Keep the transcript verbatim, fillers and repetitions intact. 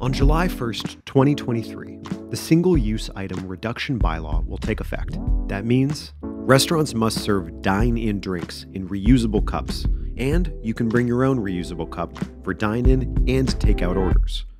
On July first, twenty twenty-three, the Single-Use Item Reduction Bylaw will take effect. That means restaurants must serve dine-in drinks in reusable cups, and you can bring your own reusable cup for dine-in and take-out orders.